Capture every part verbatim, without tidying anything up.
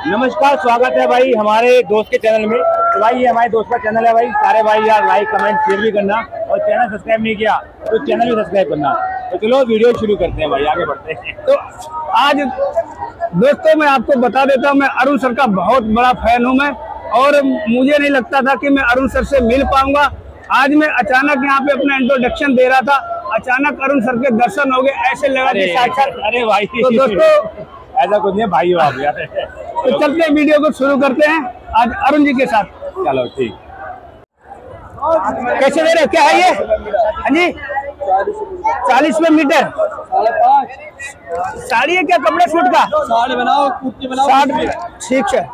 नमस्कार, स्वागत है भाई हमारे दोस्त के चैनल में। तो भाई ये हमारे दोस्त का चैनल है भाई, सारे भाई यार लाइक कमेंट शेयर भी करना और चैनल सब्सक्राइब नहीं किया तो चैनल भी सब्सक्राइब करना। तो चलो वीडियो शुरू करते हैं भाई, आगे बढ़ते हैं। तो आज दोस्तों मैं आपको बता देता हूँ, मैं अरुण सर का बहुत बड़ा फैन हूँ मैं, और मुझे नहीं लगता था कि मैं अरुण सर से मिल पाऊंगा। आज मैं अचानक यहाँ पे अपना इंट्रोडक्शन दे रहा था, अचानक अरुण सर के दर्शन हो गए, ऐसे लगा कि साक्षात। अरे भाई तो दोस्तों ऐसा कुछ नहीं भाई हो आप यार। तो चलते हैं, वीडियो को शुरू करते हैं आज अरुण जी के साथ। चलो ठीक। कैसे दे रहे, क्या है ये? हाँ जी, चालीस रुपए मीटर। साड़ी है क्या, कपड़े सूट का? साड़ी बनाओ, कुर्ती बनाओ। साठ, ठीक है।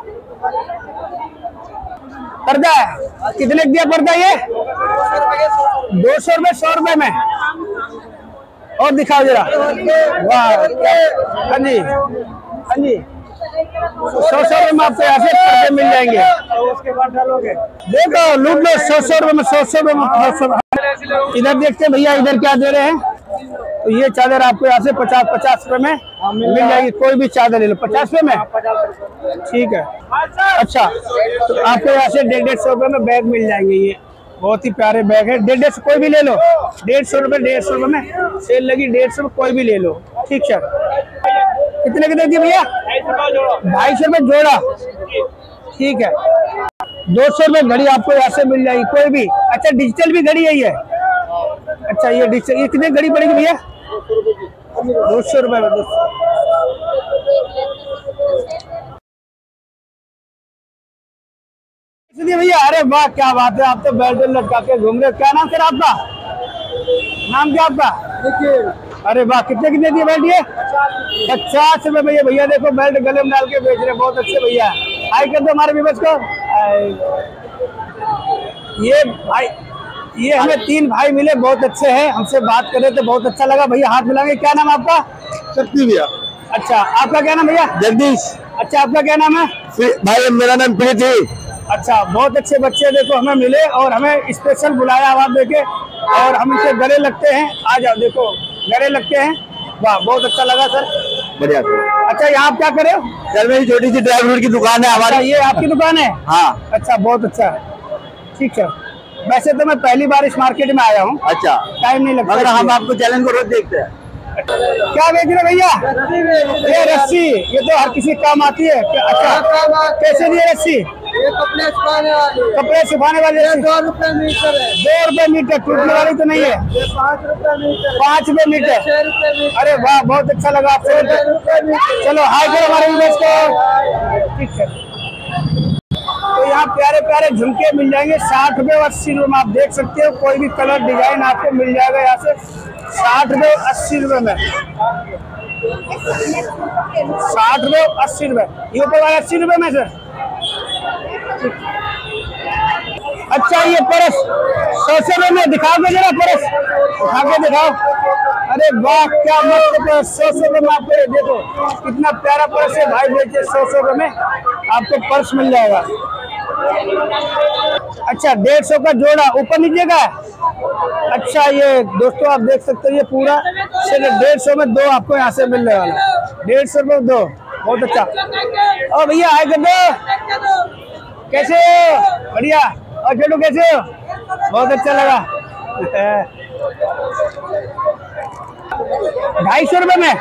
पर्दा है कितने दिया पर्दा ये? दो सौ रुपए, सौ रुपए में। और दिखाओ जरा। वाह, हाँ जी हाँ जी, सौ सौ रुपए में आपको यहाँ से पर्दे मिल जाएंगे। उसके बाद डालोगे, देखो लूट लो, सौ सौ रुपए में, सौ सौ रुपए में। इधर देखते हैं भैया, इधर क्या दे रहे हैं। तो ये चादर आपको यहाँ से पचास पचास रुपए में मिल जाएगी, कोई भी चादर ले लो पचास रुपए में, ठीक है। अच्छा, तो आपको यहाँ से डेढ़ डेढ़ सौ रुपए में बैग मिल जाएंगे। ये बहुत ही प्यारे बैग है, डेढ़ डेढ़ सौ कोई भी ले लो, डेढ़ सौ रुपए डेढ़ सौ रुपए में सेल लगी, डेढ़ सौ कोई भी ले लो, ठीक है। कितने के दे दिए भैया? ढाई सौ रुपए जोड़ा, ठीक है। दो सौ रुपए घड़ी आपको यहाँ से मिल जाएगी, कोई भी। अच्छा, डिजिटल भी घड़ी है ये? अच्छा, ये डिजिटल, ये कितने घड़ी पड़ेगी भैया? दो सौ रुपए में। भैया अरे वाह, क्या बात है, आप तो बेल्ट लटका के घूम रहे। क्या नाम सर आपका? नाम क्या आपका? अरे वाह, कितने कितने दिए बेल्ट ये? पचास रुपए भैया। भैया देखो बेल्ट गले में डाल के बेच रहे, बहुत अच्छे भैया। हाई कर दो हमारे व्यूअर्स को। ये भाई, ये हमें तीन भाई मिले, बहुत अच्छे हैं, हमसे बात कर रहे थे, बहुत अच्छा लगा। भैया हाथ मिलाएंगे। क्या नाम आपका? शक्ति भैया। अच्छा, आपका क्या नाम भैया? जगदीश। अच्छा, आपका क्या नाम है? भाई मेरा नाम प्रीति। अच्छा, बहुत अच्छे बच्चे देखो हमें मिले और हमें स्पेशल बुलाया आवाज देके, और हम इनसे गले लगते हैं। आ जाओ, देखो गले लगते हैं। वाह, बहुत अच्छा लगा सर, बढ़िया। अच्छा, यहाँ आप क्या करे हो? सर मेरी छोटी सी ड्राई फ्रूट की दुकान है हमारी। ये आपकी दुकान है? हाँ। अच्छा, बहुत अच्छा, ठीक है। वैसे तो मैं पहली बार इस मार्केट में आया हूँ। अच्छा, टाइम नहीं लगता, मगर हम आपको चैनल को रोज देखते हैं। क्या बेच रहे भैया? ये रस्सी, ये तो हर किसी काम आती है। अच्छा, कैसे दिए रस्सी? ये कपड़े सुखाने वाली, कपड़े सुखाने वाली दो रुपए मीटर है। दो रुपए मीटर, टूटने वाली तो नहीं है? ये पाँच रुपए मीटर। पाँच रुपए मीटर, छह रुपए मीटर। अरे वाह, बहुत अच्छा लगा आपसे। चलो हाय करो हमारे व्यूअर्स को, ठीक है। तो यहाँ प्यारे प्यारे झुमके मिल जाएंगे, साठ रुपए और अस्सी रुपए में। आप देख सकते हो, कोई भी कलर डिजाइन आपको मिल जाएगा यहाँ से साठ रुपए अस्सी रुपए में। साठ रुपए अस्सी रुपए, ये ऊपर वाला अस्सी रुपए में सर। अच्छा, ये परस सौ सौ रुपए में। दिखाओ जरा परस, उठा के दिखाओ। अरे वाह, क्या मस्त परस, सौ सौ रुपए में आपको। देखो कितना प्यारा परस है भाई, बेचे सौ सौ रुपए में आपको पर्स मिल जाएगा। अच्छा, डेढ़ सौ का जोड़ा, ऊपर नीचे का। अच्छा, ये दोस्तों आप देख सकते हो, ये पूरा डेढ़ सौ में दो आपको यहाँ से मिलने वाला, डेढ़ सौ रुपये दो, बहुत अच्छा। और भैया आए कर दो, कैसे हो? बढ़िया। और छोटू कैसे हो? बहुत अच्छा लगा। ढाई सौ रुपये में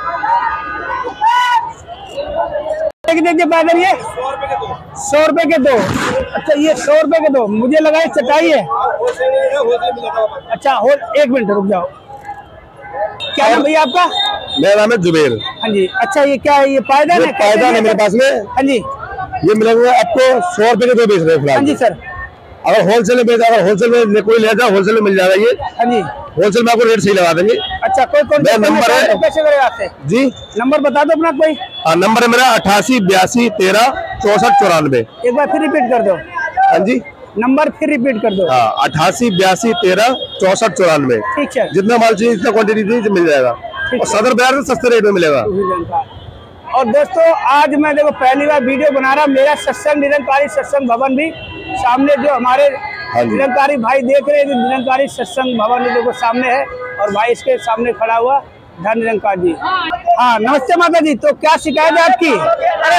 देखिए पैदल, ये सौ रुपए के दो। अच्छा, ये सौ रुपए के दो, मुझे लगा ये चटाई है। अच्छा, हो एक मिनट रुक जाओ। क्या नाम भैया आपका? मेरा नाम है जुबेर। हाँ जी। अच्छा, ये क्या है? ये पायदान है? पायदान है मेरे पास में। हाँ जी, ये मिलेगा आपको सौ रुपए के दो बेच रहे हैं। हाँ जी सर। अगर होलसेल में बेचा, अगर होलसेल में कोई लेगा, होलसेल में मिल जाएगा ये। हाँ जी, होलसेल में आपको रेट सही लगा देंगे। अच्छा, कोई कौन नंबर है? कैसे करेगा आपसे जी? नंबर बता दो अपना कोई। हाँ, नंबर है मेरा अट्ठासी बयासी तेरह चौसठ चौरानवे। एक बार फिर रिपीट कर दो। हाँ जी, नंबर फिर रिपीट कर दो। हाँ, अट्ठासी बयासी तेरह चौसठ चौरानवे। ठीक है, जितना माल चाहिए, जितना क्वांटिटी चाहिए मिल जाएगा, और सदर बाजार में सस्ते रेट में मिलेगा। और दोस्तों आज मैं देखो पहली बार वीडियो बना रहा, मेरा सत्संग निरंकारी सत्संग भवन भी सामने, जो हमारे निरंकारी भाई देख रहे हैं, निरंकारी सत्संग भवन देखो सामने है, और भाई इसके सामने खड़ा हुआ धन निरंकार जी। हाँ, नमस्ते माता जी। तो क्या शिकायत है आपकी? अरे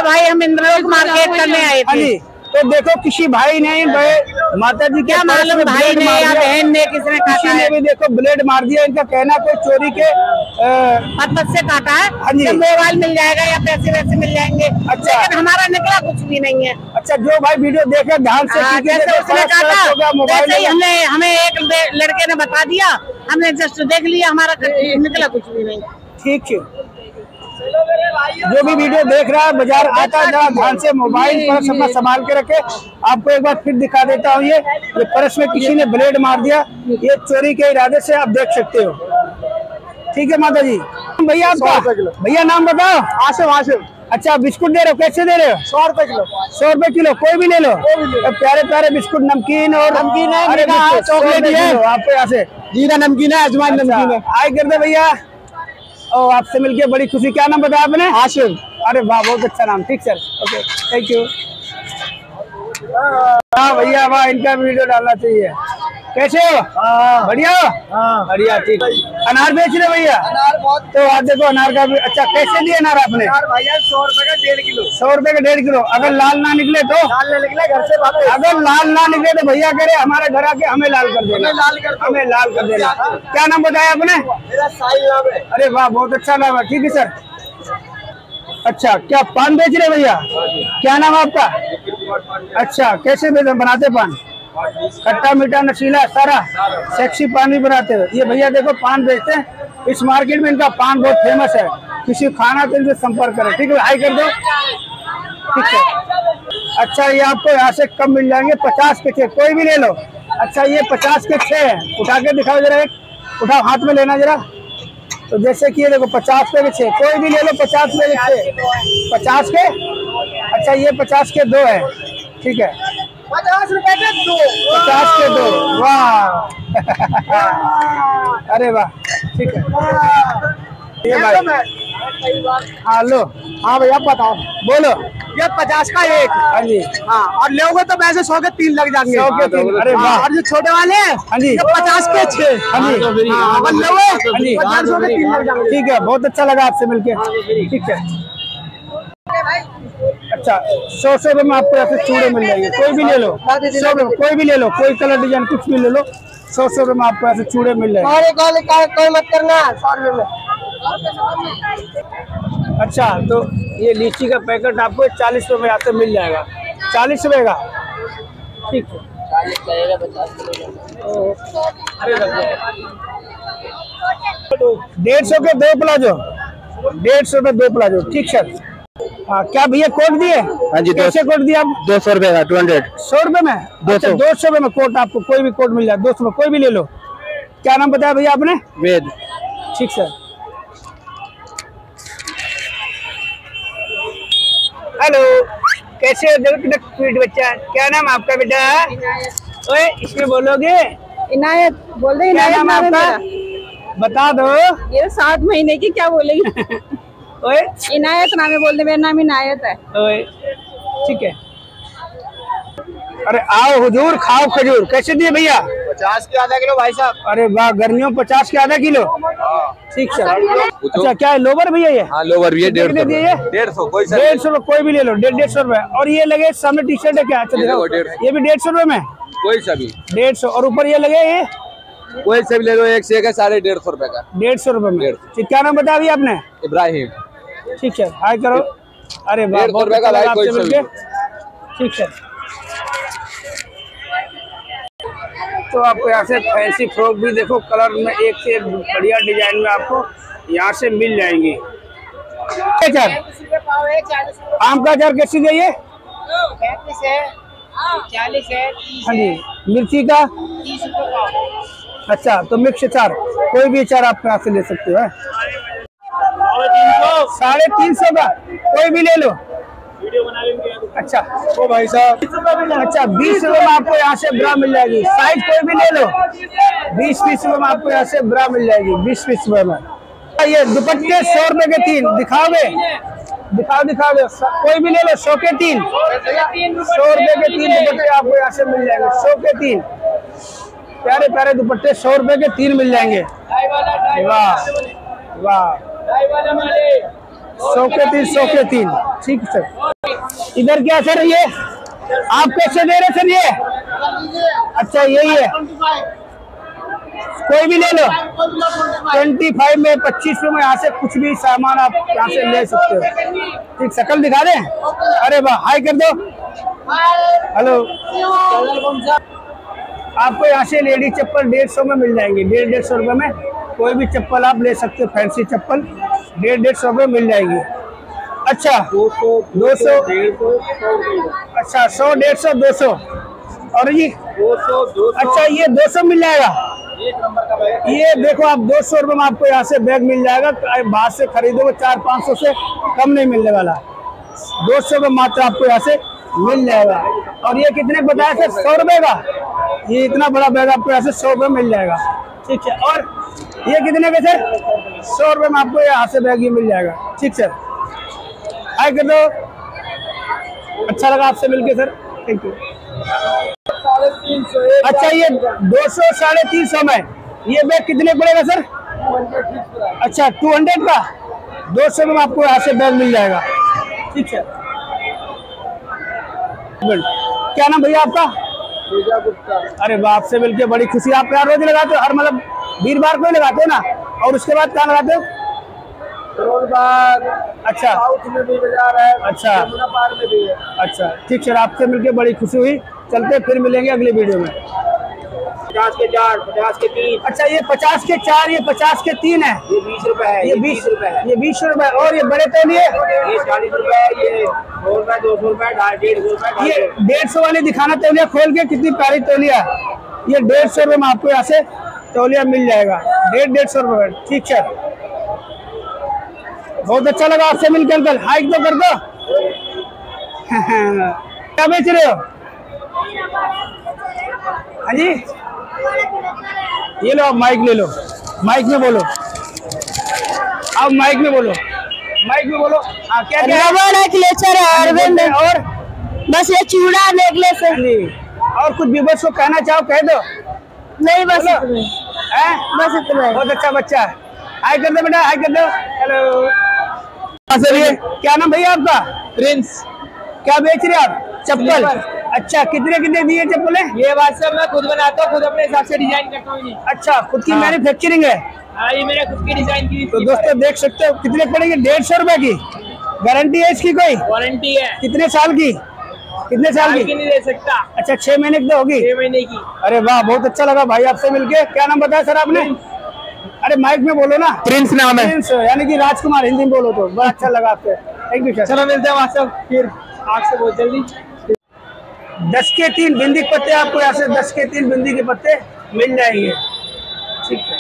भाई हम इंद्रलोक मार्केट करने आए थे। तो देखो किसी भाई ने माता जी क्या मालूम भाई ने या बहन ने किसने काटा है, भी देखो ब्लेड मार दिया। इनका कहना कोई चोरी के पर्पज से काटा है। जब मोबाइल मिल जाएगा या पैसे वैसे मिल जाएंगे। अच्छा, लेकिन हमारा निकला कुछ भी नहीं है। अच्छा, जो भाई वीडियो देखे ध्यान से, जैसे उसने काटा वैसे ही हमने हमें एक लड़के ने बता दिया, हमने जस्ट देख लिया, हमारा निकला कुछ भी नहीं। ठीक है, जो भी वीडियो देख रहा है बाजार आता जरा ध्यान से मोबाइल पर्स अपना संभाल के रखे। आपको एक बार फिर दिखा देता हूँ, ये ये पर्स में किसी ने ब्लेड मार दिया, ये चोरी के इरादे से आप देख सकते हो। ठीक है माता जी। भैया आपका भैया नाम बताओ। आसिफ। आसिफ। अच्छा, बिस्कुट दे रहे हो, कैसे दे रहे हो? सौ रुपए किलो। सौ रुपए किलो, कोई भी ले लो। प्यारे प्यारे बिस्कुट, नमकीन और नमकीन है, चॉकलेट है आपको यहाँ से। जीरा नमकीन है, अजवाइन नमकीन है। आए कर दे भैया। ओ, आपसे मिलके बड़ी खुशी। क्या नाम बताया आपने? आशिफ। अरे वाह, बहुत अच्छा नाम। ठीक सर, ओके, थैंक यू। हाँ भैया, वाह, इनका वीडियो डालना चाहिए। कैसे हो? बढ़िया हो? बढ़िया, ठीक। अनार बेच रहे भैया? अनार बहुत। तो आप देखो अनार का भी। अच्छा, कैसे दिए अनार आपने? भैया सौ रुपए का डेढ़ किलो। सौ रुपए का डेढ़ किलो। अगर लाल ना निकले तो? लाल ना निकले घर से वापस। अगर लाल ना निकले तो भैया कह रहे हमारे घर आके हमें लाल कर देना। लाल कर हमें लाल कर देना। क्या नाम बताया आपने? मेरा साहिल नाम है। अरे वाह, बहुत अच्छा नाम है। ठीक है सर। अच्छा, क्या पान बेच रहे भैया? क्या नाम आपका? अच्छा, कैसे बनाते पान? खट्टा मीठा नशीला सारा सेक्सी पान भी बनाते हो। ये भैया देखो पान बेचते हैं, इस मार्केट में इनका पान बहुत फेमस है। किसी खाना तो इनसे संपर्क करें। ठीक है, हाई कर दो। ठीक है। अच्छा, ये आपको यहाँ से कम मिल जाएंगे, पचास के छः, कोई भी ले लो। अच्छा, ये पचास के छः है, उठा के दिखाओ जरा, एक उठाओ, हाथ में लेना जरा। तो जैसे कि ये देखो पचास रुपए के छः, कोई भी ले लो, पचास रुपए के छः, पचास के। अच्छा, ये पचास के दो है। ठीक है, पचास रुपए के दो, पचास के दो। वाह अरे वाह, ठीक है। ये भाई, हाँ लो। हाँ भैया बताओ, बोलो। ये पचास का एक। हाँ जी। हाँ, और लोगे तो वैसे सौ के तीन लग जाएंगे। सौ के तीन। अरे वाह। और जो छोटे वाले हैं, हाँ जी, पचास के छः। हाँ जी, अगर लोगे हाँ जी पचास सौ के तीन लग जाएंगे। ठीक है, बहुत अच्छा लगा आपसे मिलके। ठीक है। अच्छा, सौ सौ रुपए में आपको ऐसे चूड़े मिल जाएंगे, कोई भी ले लो। सौ रुपए कोई भी ले लो, कोई कलर डिजाइन कुछ भी ले लो, सौ सौ रुपए में आपको ऐसे चूड़े मिल जाएंगे। कोई मत करना, सौ रुपए में। अच्छा, तो ये लीची का पैकेट आपको चालीस रुपए यहाँ से मिल जाएगा। चालीस रुपए का। ठीक है, डेढ़ सौ के दो प्लाजो, डेढ़ सौ रुपए दो प्लाजो। ठीक सर। हाँ, क्या भैया कोट दिए? हाँ जी। कैसे कोट दिया? दो सौ रुपए का, टू हंड्रेड। सौ रुपए में? दो सौ दो सौ रुपए में कोट आपको कोई भी कोट मिल जाए, दो सौ कोई भी ले लो। क्या नाम बताया भैया आपने? वेद। ठीक सर। हेलो, कैसे हो? देखो कितना क्यूट बच्चा है। क्या नाम आपका बेटा? ओए, इसमें बोलोगे? इनायत बोल रहे। क्या नाम आपका? बता दो। ये सात महीने की, क्या बोलेगी? ओए, इनायत नाम है, बोल दे। मेरा नाम इनायत है। ओए, ठीक है। अरे आओ हुजूर, खाओ खजूर। कैसे दिए भैया? पचास के आधा किलो भाई साहब। अरे वाह, गर्मियों पचास के आधा किलो। ठीक सर। अच्छा, क्या है लोवर भैया ये? हाँ, लोवर भी है। डेढ़ सौ डेढ़ सौ कोई डेढ़ सौ कोई भी ले लो, डेढ़ डेढ़ सौ रुपए। और ये लगे सामने टी शर्ट है क्या? अच्छा दिखाओ, ये भी डेढ़ सौ रुपए में। कोई सा भी डेढ़ सौ। और ऊपर ये लगे, ये कोई सा भी ले लो, एक से एक है, साढ़े डेढ़ सौ रुपए का। डेढ़ सौ रुपए में। ठीक, क्या नाम बताया अभी आपने? इब्राहिम। ठीक है, हाय करो। अरे वाह, बहुत अच्छा लगा आपसे मिलके। ठीक है, तो आपको यहाँ से फैंसी फ्रॉक भी देखो, कलर में एक से एक बढ़िया डिजाइन में आपको यहाँ से मिल जाएंगी। आम का अचार कैसे चाहिए? पैंतीस है, चालीस है, हाँ जी। मिर्ची का? तीस रुपए। अच्छा, तो मिक्स अचार, कोई भी अचार आप यहाँ से ले सकते हो। साढ़े तीन सौ का, कोई भी ले लो। वीडियो बना लेंगे। अच्छा, ओ भाई साहब। अच्छा, बीस रुपए में आपको यहाँ से ब्रा मिल जाएगी, साइज कोई भी ले लो। बीस बीस रुपए में आपको यहाँ से ब्रा मिल जाएगी, बीस बीस रुपए में। ये दुपट्टे सौ रुपए के तीन, दिखाओगे? दिखाओ दिखाओ, कोई भी ले लो, सौ के तीन, सौ रुपए के तीन दुपट्टे आपको यहाँ से मिल जाएंगे। सौ के तीन प्यारे प्यारे दुपट्टे सौ रुपए के तीन मिल जाएंगे। वाह वाह, सौ के तीन, सौ के तीन, ठीक है सर। इधर क्या सर ये आप कैसे दे रहे सर ये? अच्छा यही है, कोई भी ले लो। ट्वेंटी फाइव में पच्चीस में यहाँ से कुछ भी सामान आप यहाँ से ले सकते हो। ठीक, शकल दिखा दें? अरे वाह, हाय कर दो, हेलो। आपको यहाँ से लेडी चप्पल डेढ़ सौ में मिल जाएंगी, डेढ़ डेढ़ सौ रुपये में कोई भी चप्पल आप ले सकते हो। फैंसी चप्पल डेढ़ डेढ़ सौ रुपये मिल जाएगी। अच्छा दो सौ, दो सौ, अच्छा सौ, डेढ़ सौ, दो सौ, और ये दो सौ, दो सौ। अच्छा ये दो सौ मिल जाएगा। एक नंबर का बैग ये देखो आप, दो सौ रुपये में आपको यहाँ से बैग मिल जाएगा। बाहर से खरीदोगे चार पाँच सौ से कम नहीं मिलने वाला, दो सौ में मात्र आपको यहाँ से मिल जाएगा। और ये कितने बताया सर? सौ रुपये का। ये इतना बड़ा बैग आपको यहाँ से सौ रुपये मिल जाएगा, ठीक है। और ये कितने का सर? सौ रुपये में आपको यहाँ से बैग ये मिल जाएगा, ठीक सर। हाय कर दो, अच्छा लगा आपसे मिलके सर, थैंक यू। अच्छा ये दो सौ साढ़े तीन सौ में ये बैग कितने पड़ेगा सर? अच्छा टू हंड्रेड का, दो सौ में आपको यहाँ से बैग मिल जाएगा, ठीक है। क्या नाम भैया आपका? अरे वाह, आपसे मिलके बड़ी खुशी। आप क्या रोज लगाते हो? हर मतलब वीरवार को ही लगाते हो ना? और उसके बाद क्या लगाते हो? अच्छा साउथ में भी बाजार है, अच्छा पार में भी है। अच्छा ठीक सर, आपसे मिलके बड़ी खुशी हुई। चलते फिर मिलेंगे अगली वीडियो में। पचास के चार, पचास के तीन। अच्छा ये पचास के चार, ये पचास के तीन है। ये बीस रुपए है, ये बीस रुपए है, ये बीस रुपए। और ये बड़े तौलिए ये चालीस रुपए, ये सौ रुपए, दो सौ रुपए, ढाई डेढ़ सौ रुपए। ये डेढ़ सौ वाली दिखाना तौलिया खोल के, कितनी प्यारी तौलिया। ये डेढ़ सौ रुपये में आपको यहाँ से तौलिया मिल जाएगा, डेढ़ डेढ़ सौ रुपये, ठीक है। बहुत अच्छा लगा आपसे मिलकर अंकल, हाइक तो कर दो। क्या बेच रहे हो? हाँ जी, ये लो, आप माइक ले लो, माइक में बोलो, अब माइक में बोलो, माइक में बोलो। हाँ क्या क्या है? और बस ये चूड़ा नेकलेस है। और कुछ व्यूअर्स को कहना चाहो, कह दो। नहीं बस है? बस इतना। बहुत अच्छा बच्चा है, हाय कर दो बेटा, हाय कर दो, हेलो। क्या नाम भैया आपका? प्रिंस। क्या बेच रहे आप? चप्पल। अच्छा कितने कितने दिए चप्पल है? ये वास्तव में खुद बनाता हूँ, खुद अपने हिसाब से डिजाइन करता हूँ। अच्छा खुद की मैन्युफैक्चरिंग है? हाँ, ये मेरे खुद की डिजाइन की। तो दोस्तों देख सकते हो कितने पड़ेंगे, डेढ़ सौ रुपए की। गारंटी है इसकी कोई? वारंटी है। कितने साल की? कितने साल की? नहीं दे सकता। अच्छा छह महीने की तो होगी? छह महीने की। अरे वाह, बहुत अच्छा लगा भाई आपसे मिलके। क्या नाम बताया सर आपने? अरे माइक में बोलो ना। प्रिंस नाम है। प्रिंस यानी कि राजकुमार, हिंदी में बोलो तो। बड़ा अच्छा लगा आपसे, थैंक यू सर। चलो मिलते हैं वास्तव फिर आपसे बहुत जल्दी। दस के तीन बिंदी के पत्ते आपको यहाँ से दस के तीन बिंदी के पत्ते मिल जाएंगे, ठीक है।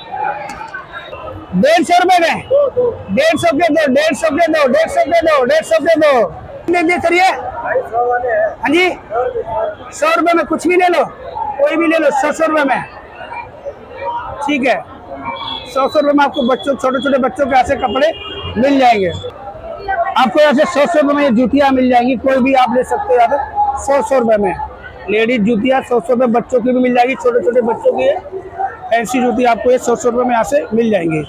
डेढ़ सौ रुपए में, डेढ़ सौ के दो, डेढ़ सौ के दो, डेढ़ सौ के दो, डेढ़ सौ के दो। कितने सर ये? हाँ जी, सौ रुपए में कुछ भी ले लो, कोई भी ले लो, सौ सौ रुपए में, ठीक है। सौ सौ रुपए में आपको बच्चों, छोटे छोटे बच्चों के यहाँ से कपड़े मिल जाएंगे। आपको यहाँ से सौ सौ रुपए में ये जूतियाँ मिल जाएंगी, कोई भी आप ले सकते हो यहाँ पे सौ सौ रुपए में। लेडीज जूतियाँ सौ सौ रुपए, बच्चों की भी मिल जाएगी, छोटे छोटे बच्चों की फैंसी जूती आपको ये सौ सौ रुपए में यहाँ से मिल जाएंगी।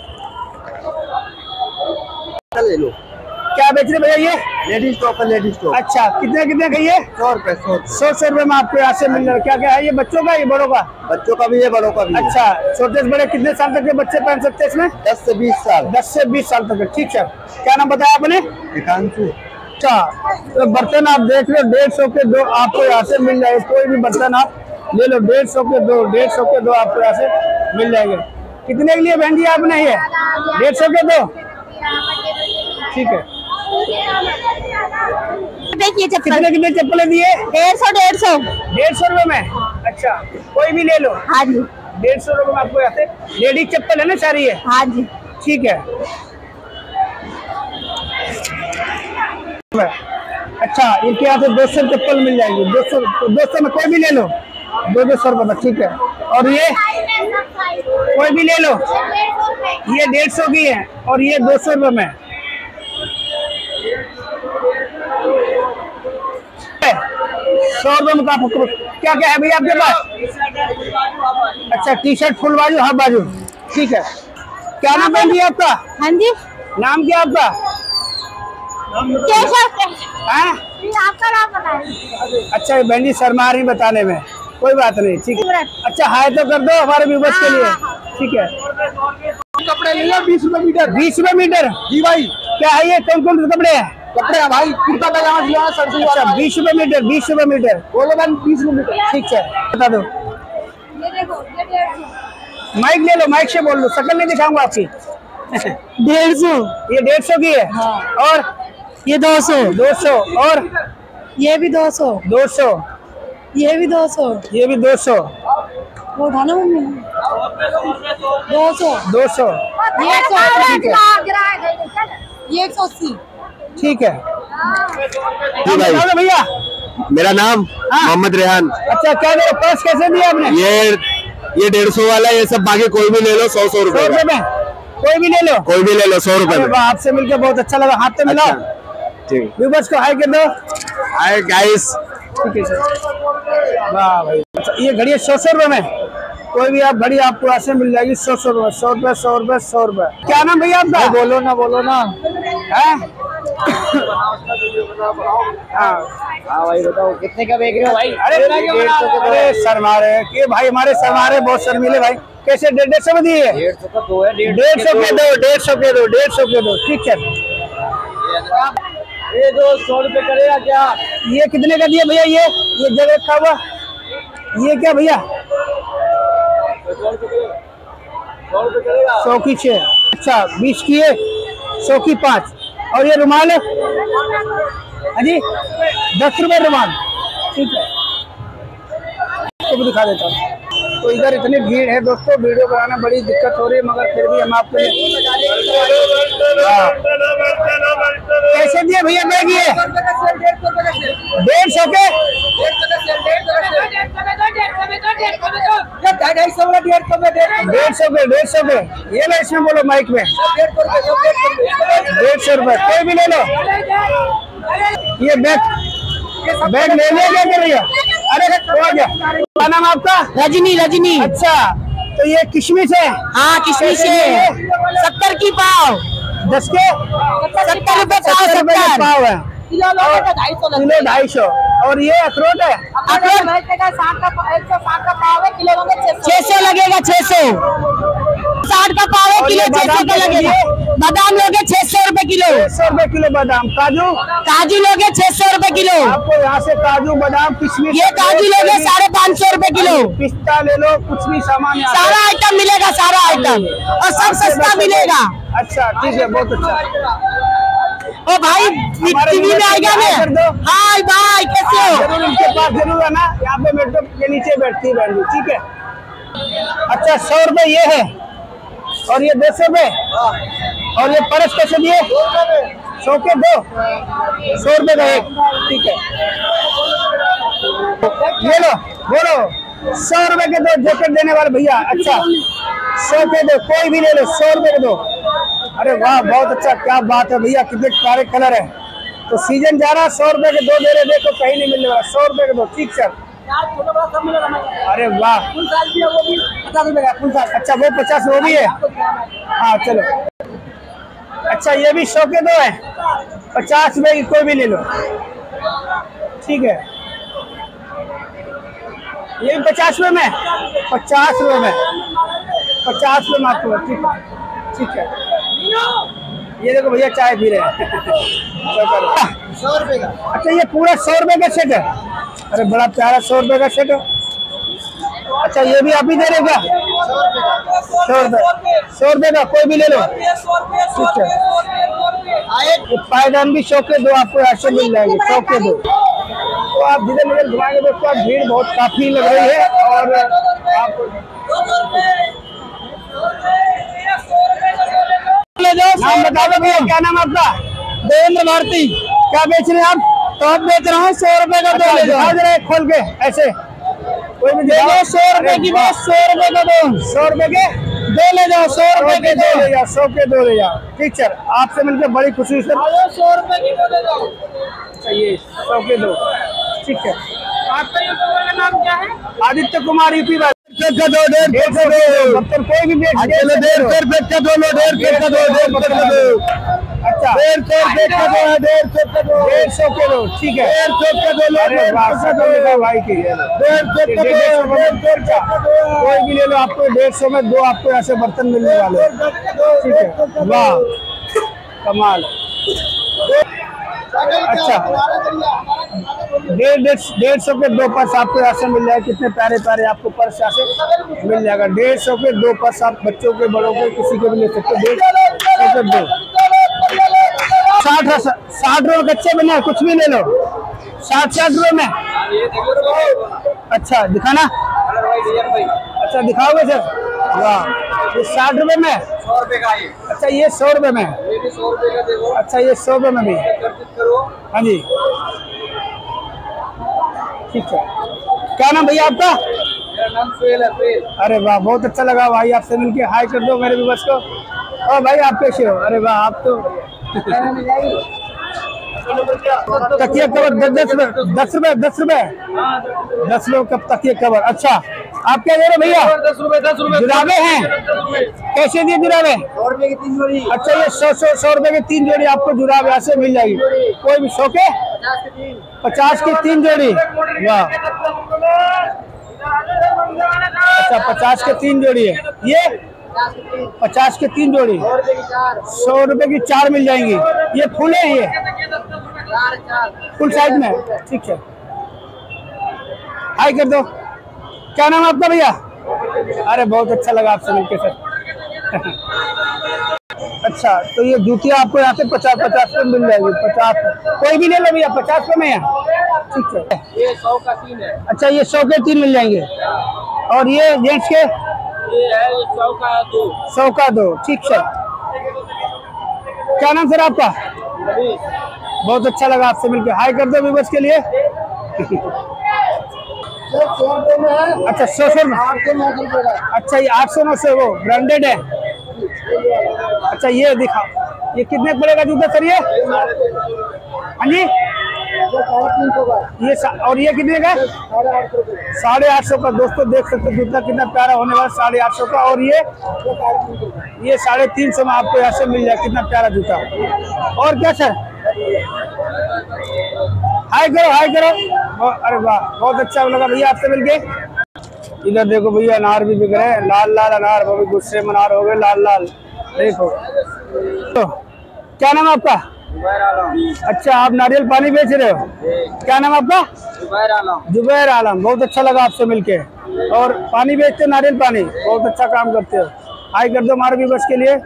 ले लो। क्या बेच रहे भैया ये? लेडीज टॉप है, लेडीज टॉप। अच्छा कितने कितने का ये? सौ रुपए, सौ सौ सौ रुपए में आपको यहाँ से मिल रहा है। क्या क्या है ये? बच्चों का, ये बड़ों का? बच्चों का भी है, बड़ों का भी है। अच्छा छोटे से बड़े कितने साल तक के बच्चे पहन सकते हैं इसमें? दस से बीस साल। दस से बीस साल तक, ठीक है। क्या नाम बताया आपने? दिखांशु। अच्छा तो बर्तन आप देख लो, डेढ़ सौ के दो आपको यहाँ से मिल जाएगा। कोई भी बर्तन आप ले लो, डेढ़ सौ के दो, डेढ़ सौ के दो आपको यहाँ से मिल जाएंगे। कितने के लिए बहन जी आपने ये? डेढ़ सौ के दो, ठीक है। देखिए चप्पल कितने कितने चप्पलें दिए? डेढ़ सौ, डेढ़ सौ, डेढ़ सौ रुपए में। अच्छा कोई भी ले लो। हाँ जी, डेढ़ सौ रुपए में आपको यहाँ से लेडीज चप्पल है ना सारी है? हाँ जी, ठीक है। अच्छा इनके यहाँ से दो सौ चप्पल मिल जाएगी, दो सौ दो सौ में कोई भी ले लो, दो दो सौ रुपए में, ठीक है। और ये कोई भी ले लो, ये डेढ़ सौ की है और ये दो सौ रुपए में। सौ रुपए में आपको क्या क्या है भैया आपके पास? अच्छा टी शर्ट फुल बाजू, हाफ बाजू, ठीक है। क्या नाम है आपका? हाँ जी, नाम क्या आपका? केशव। हाँ आपका नाम बताइए। अच्छा ये बहन जी शर्मा रही बताने में, कोई बात नहीं, ठीक है। अच्छा हाय तो कर दो हमारे व्यूवर्स के लिए, ठीक है। कपड़े ले लो बीस रुपए मीटर। बीस रुपए मीटर जी भाई। क्या है ये, कौन कौन से कपड़े हैं? कपड़े हैं भाई, कुर्ता पजामा सिलवाना सर्दी अच्छा बीस रुपए मीटर, बीस रुपए मीटर, बोलो बहन बीस रुपए मीटर। ठीक है बता दो। ये देखो ये डेढ़ सौ। माइक ले लो, माइक से बोल लो, शक्ल नहीं दिखाऊंगा आपकी। डेढ़ सौ, ये डेढ़ सौ की है। हाँ। और ये दो सौ, दो सौ, और ये भी दो सौ, दो सौ, ये भी दो सौ, ये भी दो सौ, वो था ना मम्मी, दो सौ, दो सौ, ये एक सौ अस्सी, ठीक है ये एक सौ अस्सी। ठीक है। जी भाई। बता दो भैया। मेरा नाम हाँ। मोहम्मद रेहान। अच्छा क्या दे, पर्स कैसे दिया आपने? ये ये डेढ़ सौ वाला, ये सब बाकी कोई भी ले लो सौ सौ सौ रुपए रुपए का। में, कोई भी ले लो। कोई भी ले लो सौ रुपए अरे में। वाह, आपसे मिलकर बहुत अच्छा लगा, हाथ पे मिलाओ। ठीक व्यूवर्स को हाय कर दो। Hi guys. ठीक है सर। वाह भाई। अच्छा ये घड़ी सौ सौ रुपए में, कोई भी आप घड़ी आपको ऐसे मिल जाएगी सौ सौ रुपए, सौ रुपए, सौ रुपए, सौ रुपए। क्या नाम भैया आपका? बोलो ना बोलो ना। है हाँ हाँ भाई बताओ कितने का बेच रहे हो भाई? अरे अरे शर्मारे के भाई, हमारे शर्मारे बहुत शर्मीले भाई। कैसे डेढ़ डेढ़ सौ में दिए? डेढ़ सौ का दो है, डेढ़ सौ के दो, डेढ़ सौ के दो, डेढ़ सौ के दो, ठीक है। ये दो सौ रुपए करेगा क्या? ये कितने का दिया भैया? ये ये जगह रखा हुआ, ये क्या भैया? सौ रुपए करेगा। सौ की छः, अच्छा बीस की है, सौ की पाँच। और ये रुमाल है हाँ जी, दस रुपए रुमाल, ठीक है। तो भी दिखा देता हूँ। तो इधर इतनी भीड़ है दोस्तों, वीडियो बनाना बड़ी दिक्कत हो रही है, मगर फिर भी हम आपके लिए। हाँ। कैसे दिए भैया बैग ये? डेढ़ सौ के, ढाई सौ वाला डेढ़ सौ में डेढ़ सौ के, डेढ़ सौ के। ये लो इसमें बोलो माइक में, डेढ़ सौ रुपए, कोई भी ले लो। ये बैग बैग ले लिया क्या कर रही हो? अरे हो गया। क्या नाम आपका? रजनी, रजनी। अच्छा तो ये किशमिश है? हाँ किशमिश है, सत्तर की पाव, दस के सत्तर रुपए पाव, सत्तर रुपए का सत्तर पाव है, किलो ढाई सौ, किलो ढाई सौ। और ये अखरोट है? साठ का एक सौ साठ का पाव है, किलो छह सौ लगेगा, छह सौ साठ का पाव है, और किलो ये छह सौ बादाम का लगेगा। बादाम लोगे छह सौ रुपए किलो, छह सौ रुपए किलो बादाम। काजू? काजू लोगे छह सौ रुपए किलो, आपको यहाँ से काजू बादाम किशमिश, ये काजू लोगे साढ़े पाँच सौ रुपए किलो। पिस्ता ले लो, कुछ भी सामान यहाँ सारा आइटम मिलेगा, सारा आइटम, और सब सस्ता मिलेगा। अच्छा ठीक है, बहुत अच्छा। ओ भाई टीवी में आएगा ना। हाय भाई कैसे हो? जरूर इनके पास जरूर आना, यहाँ पे मेट्रो के नीचे बैठती है बहन, ठीक है। अच्छा सौ रुपए ये है, और ये दो सौ रुपए, और ये परस कैसे दिए? सौ के दो, सौ रुपए का एक, ठीक है। ये लो बोलो, सौ रुपए के दो जैकेट देने वाले भैया। अच्छा सौ के दो, कोई भी ले लो, सौ रुपए के दो। अरे वाह बहुत अच्छा, क्या बात है भैया, कितने प्यारे कलर है। तो सीजन जा रहा, सौ रुपए के दो दे रहे, देखो कहीं नहीं मिलने वाला, सौ रुपए के दो, ठीक सर। अरे वाह, अच्छा वो पचास वो भी है, हाँ चलो। अच्छा ये भी सौ के दो है, पचास रुपए की कोई भी ले लो, ठीक है। ये भी पचास रुपए में, पचास रुपए में, पचास रुपए में आपको, ठीक है ठीक है। ये देखो भैया चाय पी रहे हैं। सौ रुपए का। अच्छा ये पूरा सौ रुपए का सेट है? अरे बड़ा प्यारा सौ रुपए का सेट है। अच्छा ये भी आप ही दे रहे क्या? सौ रुपए, सौ रुपए का कोई भी ले लो, ठीक है। पायदान भी सौ के दो आपको ऐसे मिल जाएंगे, सौ के दो। तो आप जिधर जिधर घुमाएंगे दोस्तों, आप भीड़ बहुत काफी लग रही है। और आप नाम बता दो भैया, क्या नाम आपका? देवेंद्र भारती। क्या बेच रहे हैं आप? टॉप बेच रहा हूँ, सौ रुपए का दो ले जाओ। दिखा दे रहे खोल के ऐसे, कोई भी दे दो, सौ रुपए की बात, सौ रुपए का दो, सौ रुपए के दो ले जाओ, सौ रुपए के दो दो ले जाओ, सौ के दो ले जाओ, ठीक सर। आपसे मिलकर बड़ी खुशी सर। सौ रुपए की दो ले जाओ। चाहिए सौ के दो, ठीक है। आपका यूट्यूबर का नाम क्या है? आदित्य कुमार यूपी का दो, डेढ़ सौ दो, कोई भी बेच, डेढ़ सौ रुपए का दो, डेढ़ सौ का दो, डेढ़ सौ का दो। अच्छा डेढ़ सौ रुपए का दो है, डेढ़ सौ का दो, डेढ़ सौ के दो, ठीक है। डेढ़ सौ का दो लो, अरे वाह, सकल का भाई की डेढ़ सौ का डेढ़ सौ दो, का डेढ़ सौ का दो, कोई भी ले लो, आपको डेढ़ सौ में दो आपको ऐसे बर्तन मिलने वाले हैं। ठीक है, वाह कमाल। अच्छा डेढ़ डेढ़ डेढ़ सौ के दो पर्स आपको यहाँ से मिल जाएगा। कितने प्यारे प्यारे आपको पर्स यहाँ से मिल जाएगा। डेढ़ सौ के दो पर्स आप बच्चों के बड़ों के किसी के भी ले सकते हो। डेढ़ सौ के दो, साठ साठ रुपए कच्चे बने, कुछ भी ले लो, साठ साठ रुपए में। अच्छा दिखाना, अच्छा दिखाओगे सर? वाह, ये साठ रुपए में, सौ रुपए का ये, अच्छा ये सौ रुपए में, ये भी सौ रुपए का देखो, अच्छा ये सौ रुपए में भी, करो। हाँ जी ठीक है। क्या नाम भैया आपका? मेरा नाम सुहेल है, सुहेल। अरे वाह, बहुत अच्छा लगा भाई आपसे मिलके। हाय कर दो मेरे व्यूअर्स को। ओ भाई आप कैसे हो? अरे वाह, आप तो तकिया कवर दस दस रुपए दस रुपए दस रुपए दस लोग कब तकिया कवर। अच्छा आप क्या दे रहे भैया? दस रुपए दस रुपए जुराबे हैं, कैसे दिए जुराबे? सौ रुपए की तीन जोड़ी। अच्छा ये सौ सौ सौ रुपए की तीन जोड़ी आपको जुराब यहाँ से मिल जाएगी। कोई भी सौ के पचास की तीन जोड़ी। वाह, अच्छा पचास के तीन जोड़ी है। ये पचास के तीन जोड़ी, सौ रुपए की चार मिल जाएंगी। ये फुल है, ये फुल साइज में, ठीक है। हाय कर दो। क्या नाम आपका भैया? अरे बहुत अच्छा लगा आपसे मिलके सर। अच्छा तो ये जूतियाँ आपको यहाँ से पचास पचास में मिल जाएगी। पचास कोई भी ले लो भैया, पचास में है, ठीक है। ये सौ का तीन है। अच्छा ये सौ के तीन मिल जाएंगे। और ये जेंट्स के ये है सौ का दो। सौ का दो, ठीक सर। क्या नाम सर आपका? बहुत अच्छा लगा आपसे मिलकर। हाय कर दो व्यूअर्स के लिए। अच्छा सौ सौ में, अच्छा ये आठ सौ नौ सौ वो ब्रांडेड है। अच्छा ये दिखा, ये कितने पड़ेगा जूता सर ये? हाँ जी ये और ये कितने का? साढ़े आठ सौ का। दोस्तों देख सकते हो जूता कितना प्यारा होने वाला, साढ़े आठ सौ का। और ये ये साढ़े तीन सौ में आपको यहाँ से मिल जाए। कितना प्यारा जूता। और क्या सर? हाय करो, हाय करो। अरे वाह, बहुत अच्छा लगा भैया आपसे मिलके। इधर देखो भैया अनार भी बिक रहे हैं, लाल लाल अनार, वो भी गुस्से में अनार हो गए लाल लाल। देखो तो क्या नाम आपका? अच्छा आप नारियल पानी बेच रहे हो? क्या नाम आपका? जुबैर आलम। जुबैर आलम, बहुत अच्छा लगा आपसे मिलके। और पानी बेचते, नारियल पानी, बहुत अच्छा काम करते हो। हाय कर दो हमारे भी बस के लिए।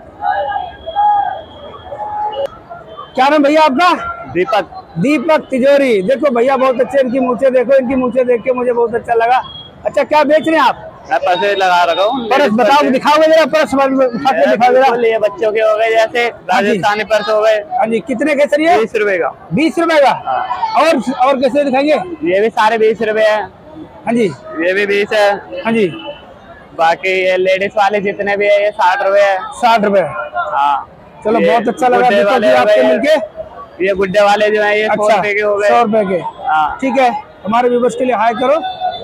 क्या नाम भैया आपका? दीपक। दीपक तिजोरी। देखो भैया बहुत अच्छे, इनकी मूछें देखो, इनकी मूछें देख के मुझे बहुत अच्छा लगा। अच्छा क्या बेच रहे हैं आप? मैं पैसे लगा रखा हूँ। पर्स बताओ, दिखाओ जरा पर्स, उठा के दिखाओ जरा। ये बच्चों के हो गए, जैसे राजस्थानी पर्स हो गए। हाँ जी, कितने के सर ये? बीस रुपए का। बीस रुपए का। और और कैसे दिखाएंगे? ये भी सारे बीस रुपए है। हाँ जी ये भी बीस है। हाँ जी। बाकी ये लेडीज वाले जितने भी है ये साठ रुपए है। साठ रुपए। हाँ चलो ये बहुत अच्छा लगा गुड्डे दीपक वाले जी हो आपसे गए। मिलके। ये गुड्डे वाले जो है ये सौ अच्छा रुपए के हो गए। सौ रुपए के, हाँ ठीक है। हमारे व्यूवर्स के लिए हाय करो।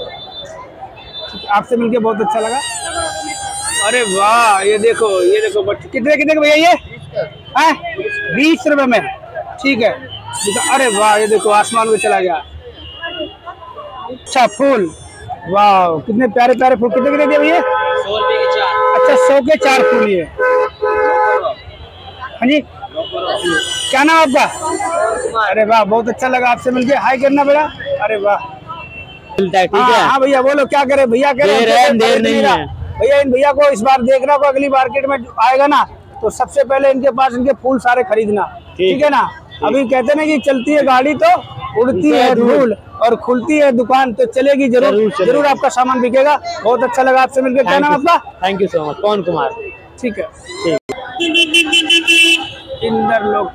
आपसे मिलके बहुत अच्छा लगा। अरे वाह, ये देखो, ये देखो बच्चे कितने कितने के भैया ये हैं? बीस रुपए में, ठीक है। अरे वाह, ये देखो आसमान में चला गया। अच्छा फूल, वाह कितने प्यारे प्यारे फूल। कितने कितने दिए भैया? सौ रुपए के चार। अच्छा सौ के चार फूल ये। हाँ जी क्या नाम आपका? अरे वाह, बहुत अच्छा लगा आपसे मिलके। हाय करना बेटा। अरे वाह, ठीक है। हाँ भैया बोलो क्या करे भैया? करे देर है, देर नहीं है भैया। इन भैया को इस बार देखना को अगली मार्केट में आएगा ना, तो सबसे पहले इनके पास इनके फूल सारे खरीदना, ठीक है ना। अभी कहते ना कि चलती है गाड़ी तो उड़ती है धूल, और खुलती है दुकान तो चलेगी जरूर। जरूर, जरूर आपका सामान बिकेगा। बहुत अच्छा लगा आपसे मिलकर। क्या नाम आपका? Thank you so much. Pawan Kumar. ठीक है। इंदर लोग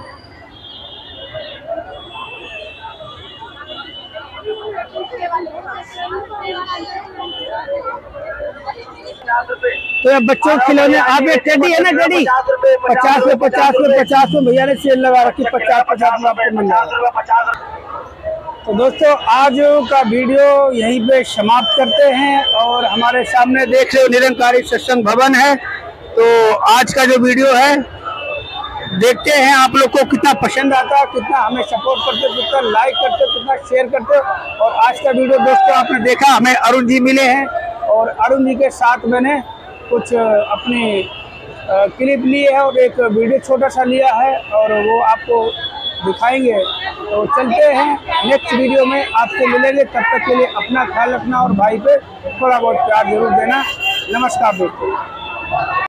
तो ये बच्चों के खिलौने। आप ये टेडी है ना, टेडी पचास में पचास में पचास में भैया ने सेल लगा रखी। पचास पचास में आपको मिल जाएगा। तो दोस्तों आज का वीडियो यहीं पे समाप्त करते हैं। और हमारे सामने देख रहे हो निरंकारी सत्संग भवन है। तो आज का जो वीडियो है देखते हैं आप लोग को कितना पसंद आता है, कितना हमें सपोर्ट करते हो, कितना लाइक करते हो, कितना शेयर करते हो। और आज का वीडियो दोस्तों आपने देखा, हमें अरुण जी मिले हैं और अरुण जी के साथ मैंने कुछ अपनी क्लिप ली है और एक वीडियो छोटा सा लिया है और वो आपको दिखाएंगे। तो चलते हैं नेक्स्ट वीडियो में, आपसे मिलेंगे। तब तक के लिए अपना ख्याल रखना और भाई पे थोड़ा बहुत प्यार जरूर देना। नमस्कार दोस्तों।